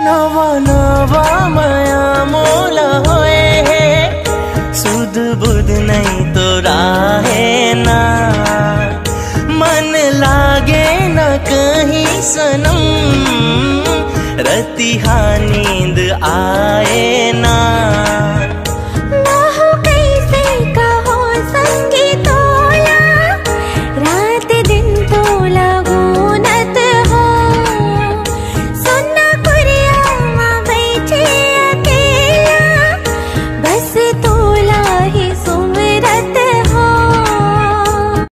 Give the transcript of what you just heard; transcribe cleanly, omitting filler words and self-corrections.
नवा नवा माया मोला होए है, सुध बुध नहीं तो राहे ना, मन लागे न कहीं सनम, रतिहा नींद आए ना।